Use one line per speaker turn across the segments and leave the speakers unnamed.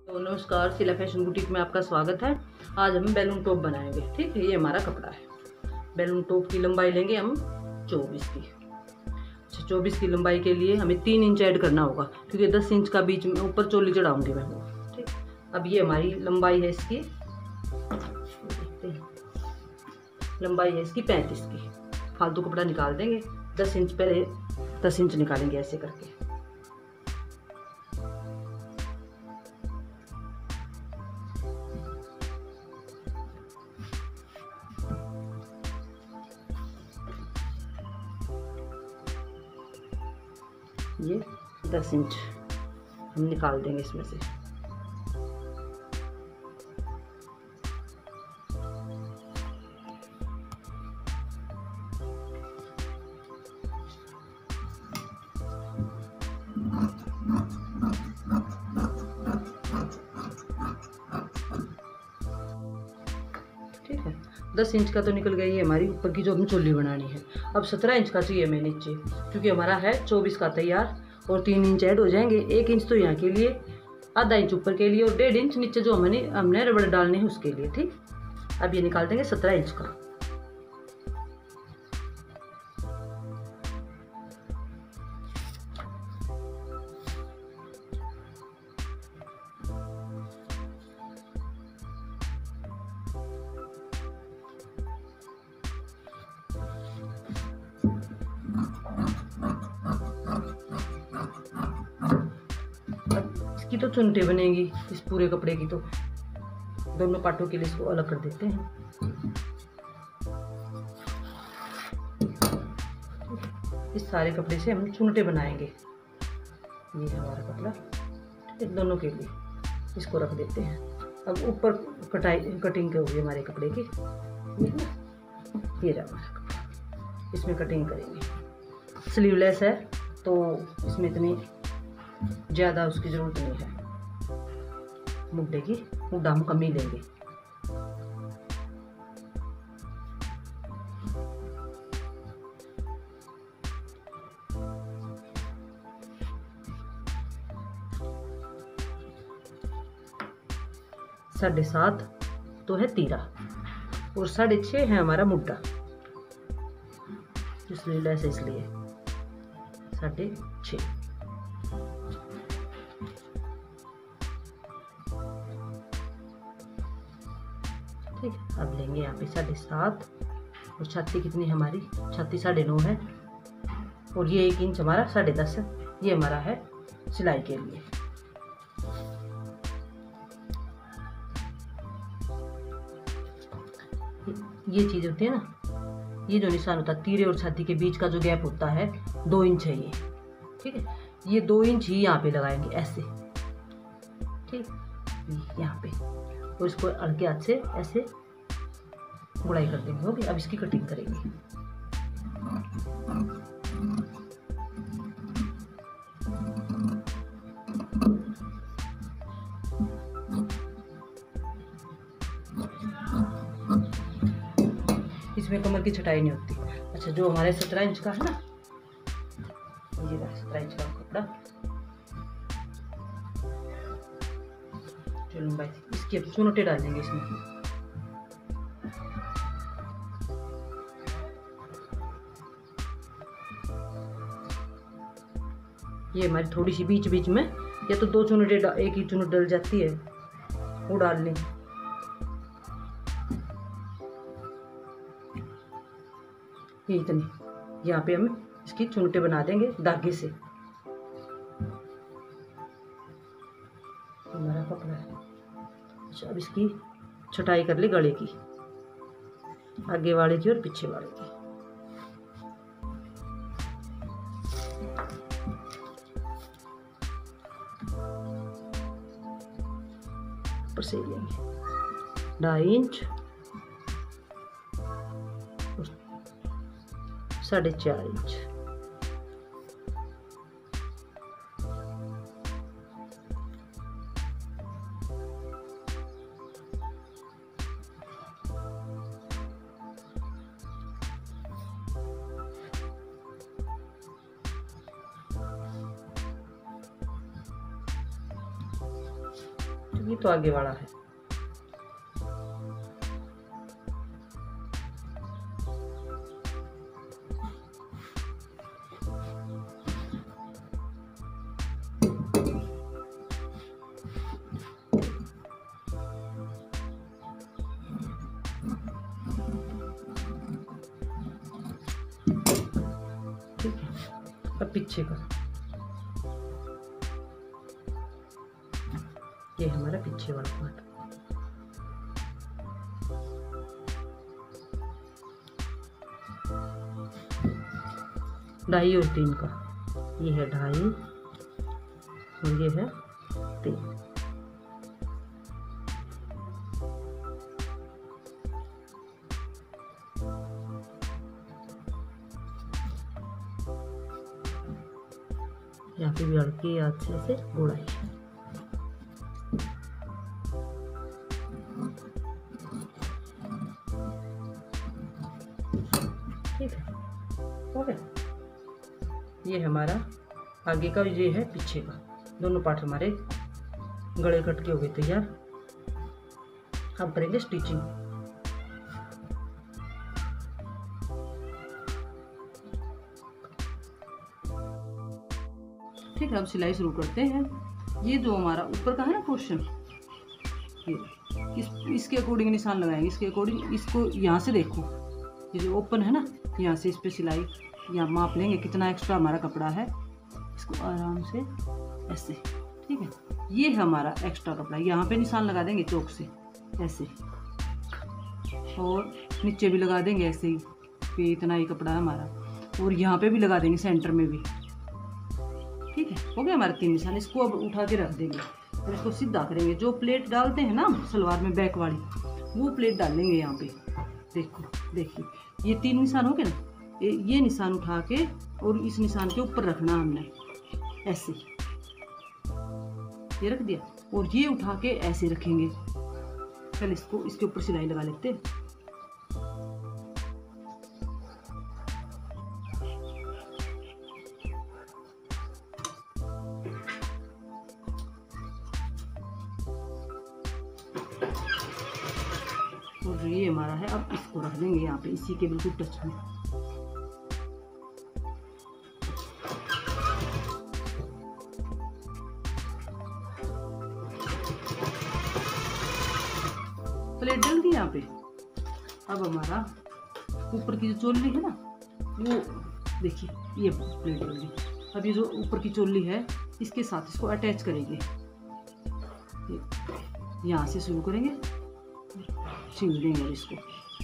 तो नमस्कार, सिला फैशन बुटीक में आपका स्वागत है। आज हम बैलून टॉप बनाएंगे। ठीक है, ये हमारा कपड़ा है। बैलून टॉप की लंबाई लेंगे हम 24 की। अच्छा, 24 की लंबाई के लिए हमें 3 इंच ऐड करना होगा, क्योंकि 10 इंच का बीच में ऊपर चोली चढ़ाऊंगी मैं। ठीक, अब ये हमारी लंबाई है इसकी, लंबाई है इसकी 35 की। फालतू कपड़ा निकाल देंगे। 10 इंच पहले 10 इंच निकालेंगे ऐसे करके। ये 10 इंच हम निकाल देंगे इसमें से। ठीक है, 10 इंच का तो निकल गई है हमारी ऊपर की जो हमें चोली बनानी है। अब 17 इंच का चाहिए हमें नीचे, क्योंकि हमारा है 24 का तैयार, और 3 इंच ऐड हो जाएंगे। 1 इंच तो यहाँ के लिए, आधा इंच ऊपर के लिए, और 1.5 इंच नीचे जो हमने रबड़ डालनी है उसके लिए। ठीक, अब ये निकाल देंगे 17 इंच का। इसकी तो चुनटे बनेगी इस पूरे कपड़े की, तो दोनों पार्टों के लिए इसको अलग कर देते हैं। इस सारे कपड़े से हम चुनटे बनाएंगे। ये है हमारा कपड़ा, दोनों के लिए इसको रख देते हैं। अब ऊपर कटिंग होगी हमारे कपड़े की। ये रहा हमारा कपड़ा, इसमें कटिंग करेंगे। स्लीवलेस है तो इसमें इतनी ज़्यादा उसकी ज़रूरत नहीं है। मुड्ढे की मुड्ढा हम कम ही लेंगे। साढ़े 7 तो है तीरा, और 6.5 है हमारा मुड्ढा, इसलिए ऐसे, इसलिए 6.5। ठीक, अब लेंगे यहाँ पे 7.5, और छाती कितनी हमारी, छाती 9.5 है, और ये 1 इंच हमारा 10.5 है। ये हमारा है सिलाई के लिए। ये चीज होती है ना, ये जो निशान होता है तीरे और छाती के बीच का जो गैप होता है, 2 इंच है ये। ठीक है, ये 2 इंच ही यहाँ पे लगाएंगे ऐसे। ठीक, यहाँ पे, और इसको हल्के हाथ से ऐसे गुड़ाई कर देंगे। ओके, अब इसकी कटिंग करेंगे। इसमें कमर की छटाई नहीं होती। अच्छा, जो हमारे 17 इंच का है ना, ये 17 इंच का कपड़ा, जो लंबाई इसकी, अब चुनटे डाल देंगे इसमें। ये हमारी थोड़ी सी बीच बीच में, या तो 2 चुनटे, एक ही चुनट डल जाती है, वो डाल लें। ये इतनी, यहाँ पे हम इसकी चुनटे बना देंगे धागे से। हमारा कपड़ा है। अच्छा, अब इसकी छटाई कर ले गले की, आगे वाले की और पीछे वाले की। ऊपर से लेंगे 2.5 इंच, 4.5 इंच। ये तो आगे वाला है। ठीक है, अब पीछे का, ये हमारा पीछे वाला पार्ट। ढाई और 3 का, ये है 2.5 और ये है 3। यहाँ पे भी हल्की हाथ से ऐसे गुड़ाई। ठीक है, हो गया। ये हमारा आगे का, ये है पीछे का, दोनों पार्ट हमारे गले कट के हो गए तैयार। अब करेंगे स्टिचिंग। ठीक है, अब सिलाई शुरू करते हैं। ये जो हमारा ऊपर का है ना पोर्शन, ये इसके अकॉर्डिंग निशान लगाएंगे, इसके अकॉर्डिंग। इसको यहाँ से देखो, ये जो ओपन है ना, यहाँ से इस पे सिलाई, यहाँ माप लेंगे कितना एक्स्ट्रा हमारा कपड़ा है, इसको आराम से ऐसे। ठीक है, ये है हमारा एक्स्ट्रा कपड़ा, यहाँ पे निशान लगा देंगे चौक से ऐसे, और नीचे भी लगा देंगे ऐसे ही कि इतना ही कपड़ा है हमारा, और यहाँ पे भी लगा देंगे सेंटर में भी। ठीक है, हो गया हमारे 3 निशान। इसको अब उठा के रख देंगे और इसको सीधा करेंगे। जो प्लेट डालते हैं ना सलवार में बैक वाली, वो प्लेट डालेंगे यहाँ पे। देखो, देखिए ये 3 निशान हो गए ना, ये निशान उठा के और इस निशान के ऊपर रखना हमने ऐसे, ये रख दिया, और ये उठा के ऐसे रखेंगे। चल इसको इसके ऊपर सिलाई लगा लेते हैं। और ये हमारा है, अब इसको रख देंगे यहाँ पे इसी के बिल्कुल टच में। प्लेट डल गई यहाँ पे। अब हमारा ऊपर की जो चोली है ना, वो देखिए ये प्लेट डल गई। अब ये जो ऊपर की चोली है, इसके साथ इसको अटैच करेंगे। यहाँ से शुरू करेंगे, सिल देंगे इसको।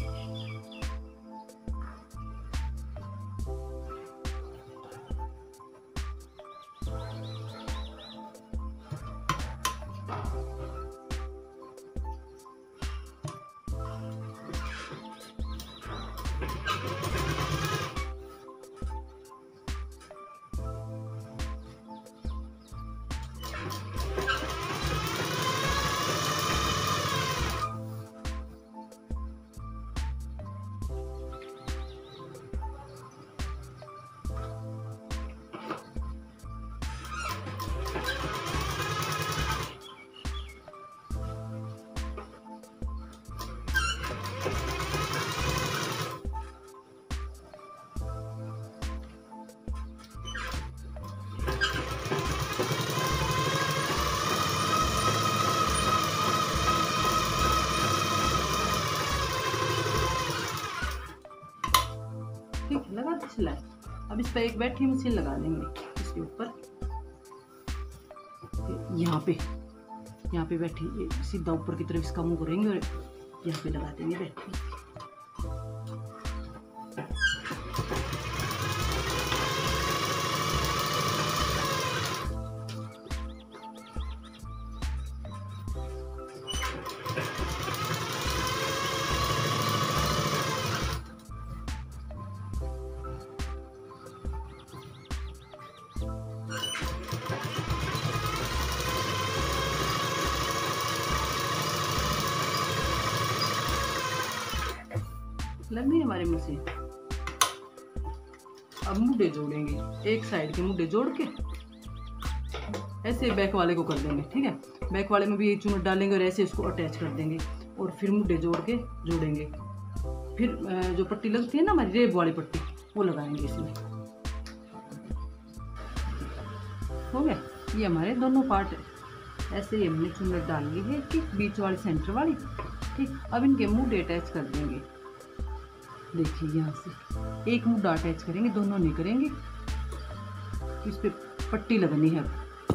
ठीक है, लगा दी सिलाई। अब इस पर एक बैठी मशीन लगा देंगे इसके ऊपर, यहाँ पे बैठी सीधा ऊपर की तरफ इसका मुंह करेंगे और यहाँ पे लगा देंगे बैठी। लग गई हमारी मशीन। अब मुड्ढे जोड़ेंगे, एक साइड के मुड्ढे जोड़ के ऐसे बैक वाले को कर देंगे। ठीक है, बैक वाले में भी यही चुनट डालेंगे और ऐसे इसको अटैच कर देंगे और फिर मुड्ढे जोड़ के जोड़ेंगे। फिर जो पट्टी लगती है ना हमारी रेब वाली पट्टी, वो लगाएंगे इसमें। हो गया, ये हमारे दोनों पार्ट ऐसे ही हमने चुनट डाल ली है कि बीच वाली सेंटर वाली। ठीक, अब इनके मुड्ढे अटैच कर देंगे। देखिए यहाँ से एक मुड्ढा अटैच करेंगे, दोनों नहीं करेंगे। इस पे पट्टी लगनी है।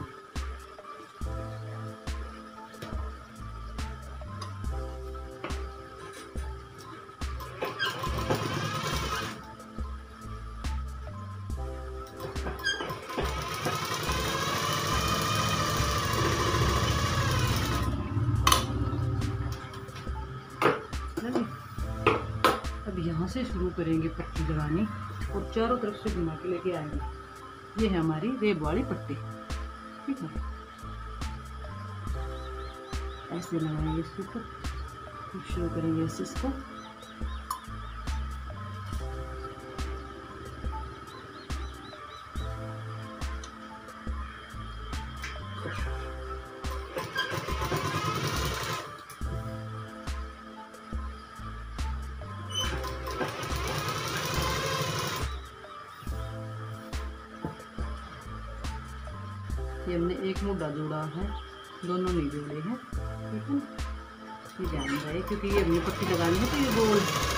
अब यहाँ से शुरू करेंगे पट्टी लगानी और चारों तरफ से घुमा के लेके आएंगे। ये है हमारी रेब वाली पट्टी। ठीक है, ऐसे लगाएंगे इसके ऊपर, शुरू करेंगे ऐसे इसको। ये हमने एक मुड्ढा जोड़ा है, दोनों नहीं जोड़े हैं। ठीक है, ये ध्यान रहे क्योंकि ये हमने पट्टी लगानी है तो ये गोल।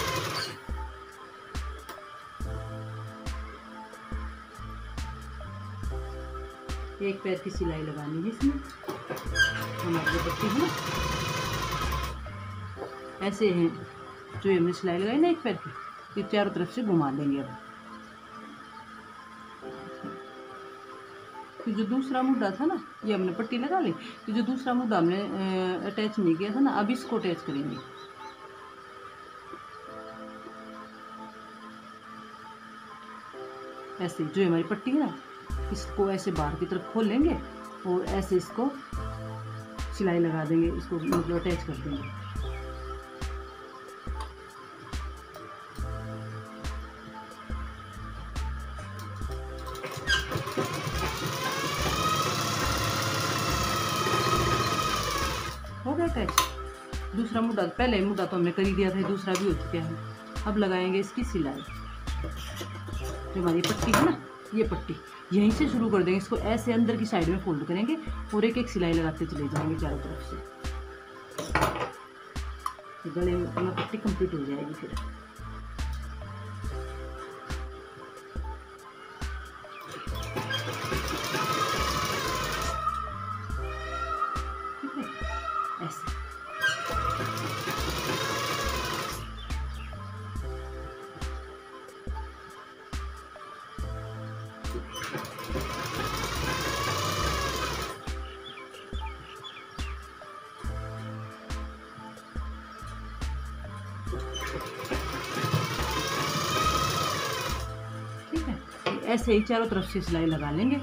एक पैर की सिलाई लगानी है इसमें। हमारी जो पट्टी है ना, ऐसे है जो हमने सिलाई लगाई ना एक पैर की, ये चारों तरफ से घुमा देंगे। अब तो जो दूसरा मुड्ढा था ना, ये हमने पट्टी लगा ली। तो जो दूसरा मुड्ढा हमने अटैच नहीं किया था ना, अब इसको अटैच करेंगे। ऐसे जो हमारी पट्टी है ना, इसको ऐसे बाहर की तरफ खोल लेंगे और ऐसे इसको सिलाई लगा देंगे, इसको मतलब अटैच कर देंगे। हो गया अटैच। दूसरा मुड्ढा, पहले मुड्ढा तो हमने कर ही दिया था, दूसरा भी हो चुका है। अब लगाएंगे इसकी सिलाई। जो हमारी पट्टी है ना, ये पट्टी यहीं से शुरू कर देंगे। इसको ऐसे अंदर की साइड में फोल्ड करेंगे और एक एक सिलाई लगाते चले जाएंगे चारों तरफ से। गले में अपना पट्टी कंप्लीट हो जाएगी फिर। ठीक है, ऐसे ऐसे ही चारों तरफ से सिलाई लगा लेंगे।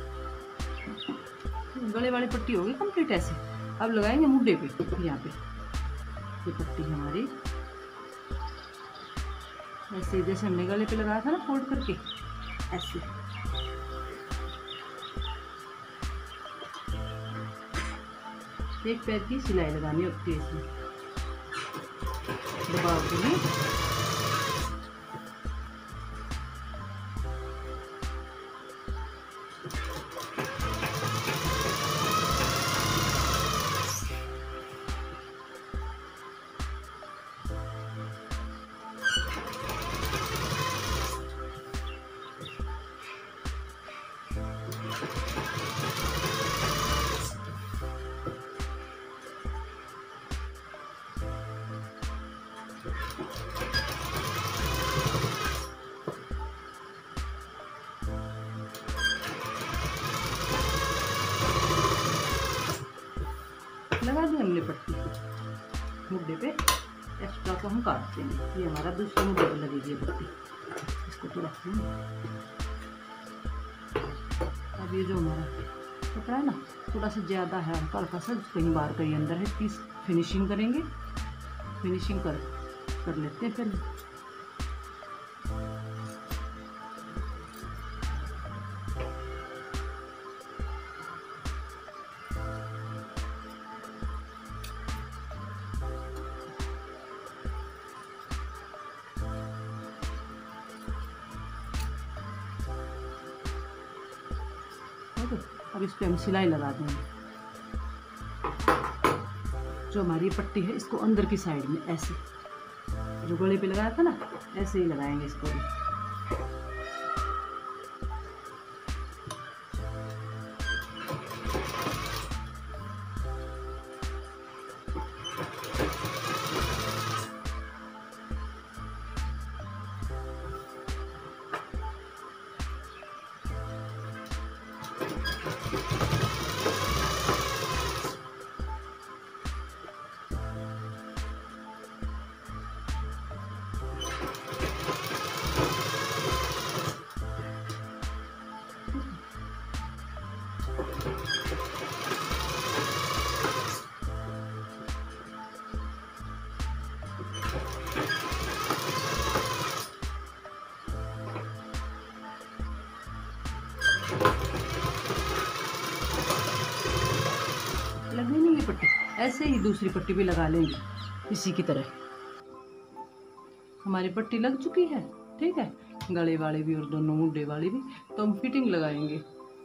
गले वाली पट्टी होगी कंप्लीट ऐसे। अब लगाएंगे मुड्ढे पे, यहाँ पे ये पट्टी हमारी ऐसे जैसे हमने गले पे लगाया था ना फोल्ड करके, ऐसे एक पैर की सिलाई लगानी होती है इसमें दबाव के लिए। लगा दी हमने पट्टी मुड्ढे पे। एक्स्ट्रा को हम काट देंगे। ये हमारा दूसरे मुड्ढे पे लगेगी ये पट्टी। इसको तो रखते हैं। अब ये जो हमारा कपड़ा है ना, थोड़ा सा ज़्यादा है, हल्का सा कहीं बाहर कहीं अंदर है, इसकी फिनिशिंग करेंगे। फिनिशिंग कर लेते हैं पहले। अब इस पर हम सिलाई लगा देंगे। जो हमारी पट्टी है इसको अंदर की साइड में ऐसे, जो गले पे लगाया था ना, ऐसे ही लगाएंगे इसको भी। लग गई नहीं ये पट्टी, ऐसे ही दूसरी पट्टी भी लगा लेंगे इसी की तरह। हमारी पट्टी लग चुकी है, ठीक है, गले वाले भी और दोनों मुंडे वाले भी। तो हम फिटिंग लगाएंगे।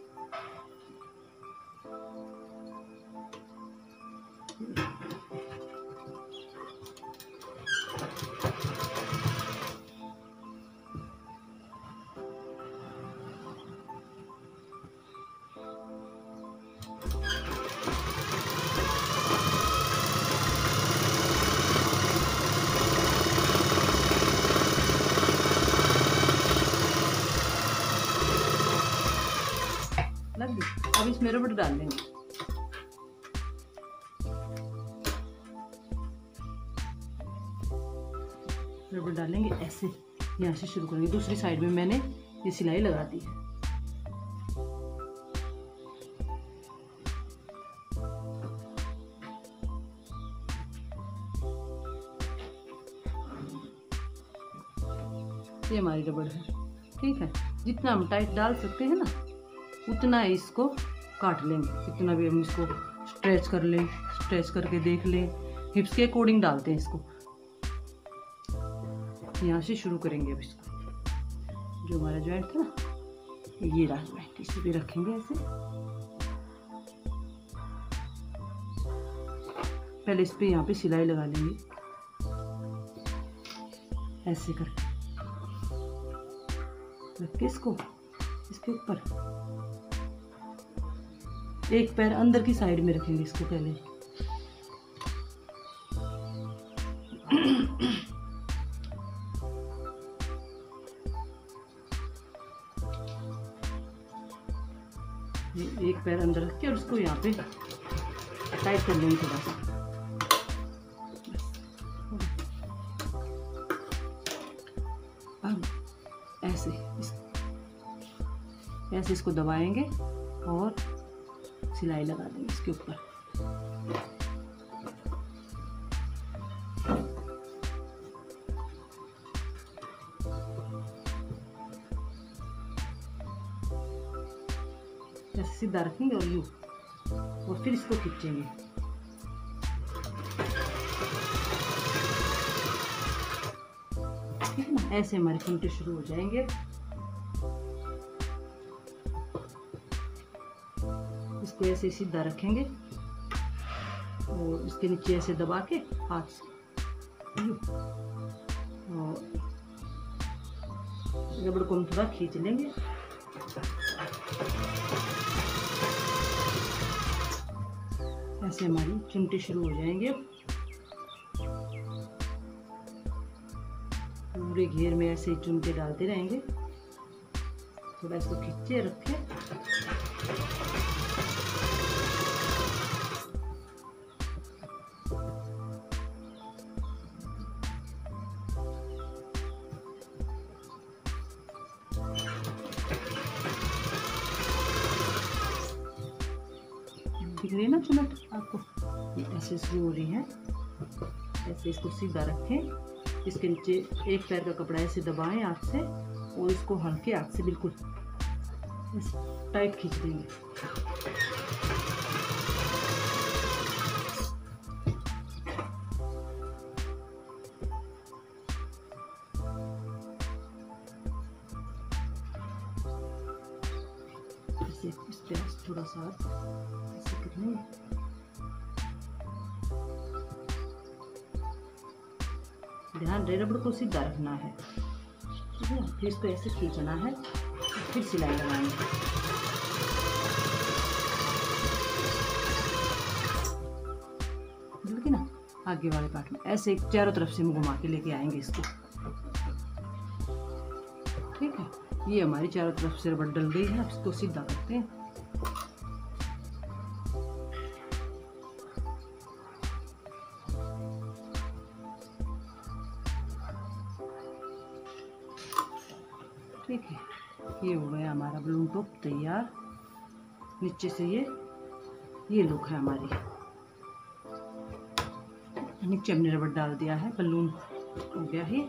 लग गई। अब इसमें रबड़ डाल लेंगे। रबड़ डालेंगे ऐसे, यहाँ से शुरू करेंगे। दूसरी साइड में मैंने ये सिलाई लगा दी है। ये हमारी रबड़ है, ठीक है। जितना हम टाइट डाल सकते हैं ना, उतना इसको काट लेंगे। कितना भी हम इसको स्ट्रेच कर लें, स्ट्रेच करके देख लें। हिप्स के अकॉर्डिंग डालते हैं इसको। यहाँ से शुरू करेंगे अब इसको। जो हमारा जॉइंट था ना, ये रहा जॉइंट, इसे भी रखेंगे ऐसे। पहले इस पे यहाँ पे सिलाई लगा लेंगे ऐसे करके, रख के इसको इसके ऊपर एक पैर अंदर की साइड में रखेंगे इसको पहले। एक पैर अंदर रख के और उसको यहाँ पे टाइट कर लेंगे थोड़ा सा। अब ऐसे ऐसे इसको दबाएंगे और सिलाई लगा देंगे इसके ऊपर। ऐसे सीधा रखेंगे और यूं, और फिर इसको खींचेंगे। ठीक है ना, ऐसे हमारे फंटे शुरू हो जाएंगे। इसको ऐसे सीधा रखेंगे और इसके नीचे ऐसे दबा के हाथ से और रबड़ को हम थोड़ा खींच लेंगे। ऐसे हमारी चुनटे शुरू हो जाएंगे। पूरे घेर में ऐसे चुनटे डालते रहेंगे। थोड़ा इसको खींचे रखे। दिख रही है ना चुनट आपको, ये ऐसे शुरू हो रही है। ऐसे इसको सीधा रखें। इसके नीचे एक पैर का कपड़ा ऐसे दबाएं हाथ से और इसको हल्के हाथ से बिल्कुल टाइट खींच देंगे। ऐसे इस पे थोड़ा सा ऐसे करेंगे। ध्यान रहे रबड़ को सीधा रखना है, ठीक है। फिर इसको ऐसे खींचना है, फिर सिलाई लगानी है। देखिए ना, आगे वाले पार्ट में ऐसे चारों तरफ से हम घुमा के लेके आएंगे इसको, ठीक है। ये हमारी चारों तरफ से रबड़ डल गई है। अब इसको सीधा करते हैं। ठीक है, ये हो गया हमारा बलून टॉप तैयार। नीचे से ये लुक है हमारी। नीचे हमने रबड़ डाल दिया है, बलून हो गया है।